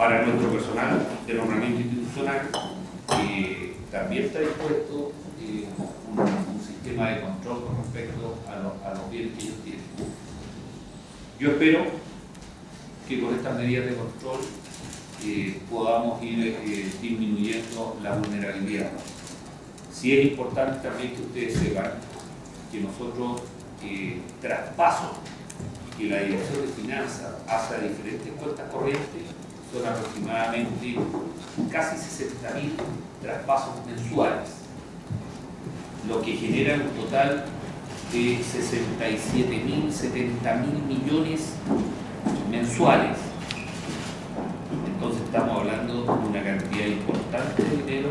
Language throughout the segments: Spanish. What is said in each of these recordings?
Para nuestro personal de nombramiento institucional también está dispuesto un sistema de control con respecto a los bienes que ellos tienen. Yo espero que con estas medidas de control podamos ir disminuyendo la vulnerabilidad. Sí es importante también que ustedes sepan que nosotros traspasos que la Dirección de Finanzas hace a diferentes cuentas corrientes son aproximadamente casi 60.000 traspasos mensuales, lo que genera un total de 67.000, 70.000 millones mensuales. Entonces estamos hablando de una cantidad importante de dinero.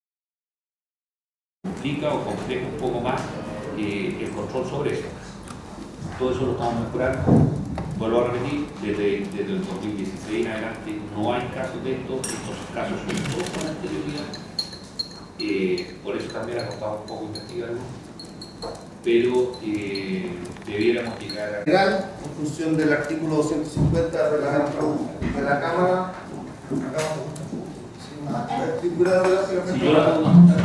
Complica o compleja un poco más el control sobre eso. Todo eso lo estamos mejorando. Vuelvo a repetir, desde el 2016 en adelante no hay casos de estos casos son todos con anterioridad. Por eso también ha costado un poco investigarlo, pero debiéramos llegar a... En función del artículo 250 del reglamento de la Cámara, Si yo la puedo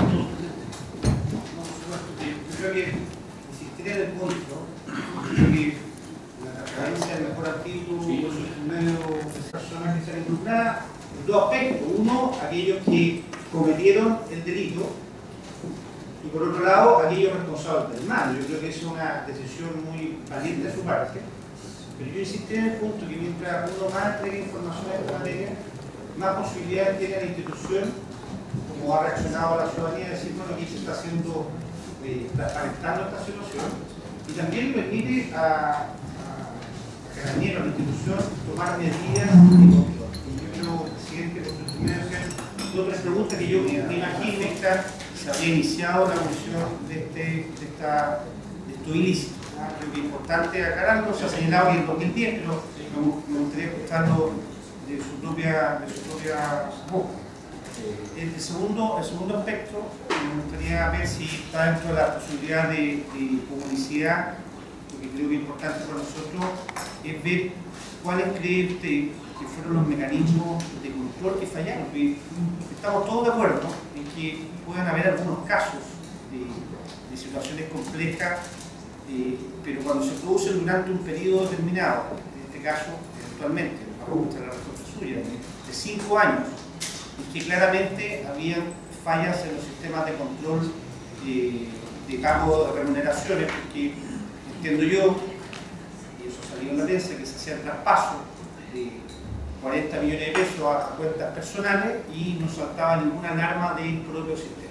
Yo creo que insistiré en el punto, creo que la transparencia del mejor artículo, medio de personas que se han involucrado, en dos aspectos. Uno, aquellos que cometieron el delito, y por otro lado, aquellos responsables del mal. Yo creo que es una decisión muy valiente de su parte, pero yo insistiré en el punto que mientras uno más entregue información de esta materia, más posibilidades tiene la institución, como ha reaccionado la ciudadanía, de decir, bueno, aquí se está haciendo, transparentando esta situación, y también le permite a Carabineros, a la institución, tomar medidas de control. Y yo creo, presidente, por su experiencia, otra pregunta que yo me imagino que se había iniciado la comisión de esto ilícito. Creo que es importante aclararlo, se ha señalado que en 2010, pero me gustaría escucharlo de su propia boca. El segundo aspecto, me gustaría ver si está dentro de la posibilidad de publicidad, porque creo que es importante para nosotros, es ver cuáles cree usted que fueron los mecanismos de control que fallaron. Porque estamos todos de acuerdo en que pueden haber algunos casos de situaciones complejas, pero cuando se producen durante un periodo determinado, en este caso, actualmente, vamos a la respuesta suya, de 5 años, y que claramente habían fallas en los sistemas de control de pago de remuneraciones, porque entiendo yo, y eso salió en la prensa, que se hacían traspasos de 40 millones de pesos a cuentas personales y no saltaba ninguna alarma del propio sistema.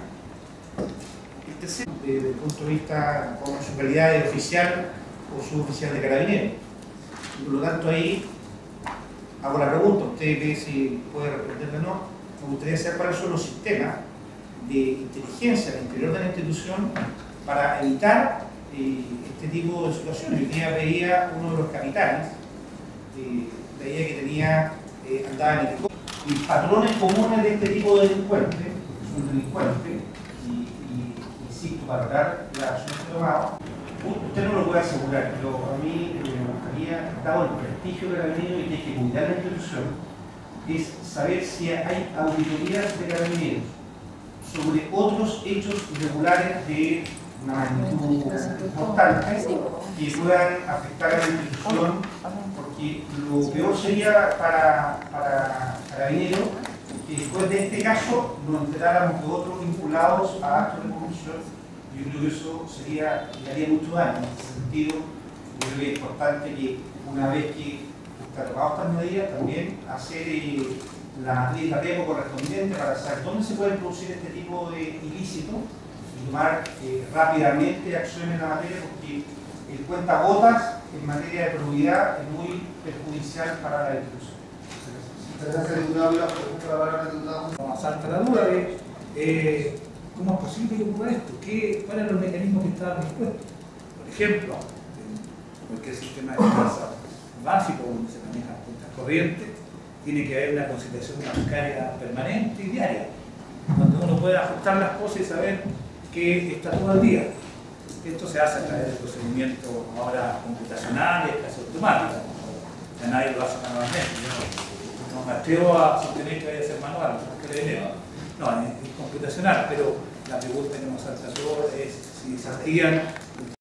El tercero, desde el punto de vista como su calidad de oficial o suboficial de Carabineros. Por lo tanto, ahí hago la pregunta, usted ve si puede responderle o no. Me gustaría saber cuáles son los sistemas de inteligencia al interior de la institución para evitar este tipo de situaciones. Hoy día veía uno de los capitanes, veía que andaba en el y patrones comunes de este tipo de delincuentes, son delincuentes, y insisto, para dar la acción que he tomado, usted no lo puede asegurar, pero a mí me gustaría, dado el prestigio que ha venido y que hay que cuidar la institución, es saber si hay auditorías de Carabineros sobre otros hechos irregulares de una magnitud importante que puedan afectar a la institución, porque lo peor sería para Carabineros que después de este caso nos enteráramos de otros vinculados a actos de corrupción. Yo creo que eso le haría mucho daño. En ese sentido, yo creo que es importante que una vez que usted ha tomado estas medidas, también hacer la matriz de apego correspondiente para saber dónde se puede producir este tipo de ilícito y tomar rápidamente acciones en la materia, porque el cuentagotas en materia de probidad es muy perjudicial para la institución. Nos salta la duda de cómo es posible que ocurra esto, cuáles eran los mecanismos que estaban dispuestos. Por ejemplo, cualquier sistema de finanzas básico donde se manejan cuentas corrientes, tiene que haber una conciliación bancaria permanente y diaria, donde uno puede ajustar las cosas y saber que está todo al día. Esto se hace a través de procedimientos ahora computacionales, casi automáticos. Ya nadie lo hace manualmente. me atrevo a sostener que vaya a ser manual, porque le dinero. No, es computacional, pero la pregunta que nos salta a todos es si se hacían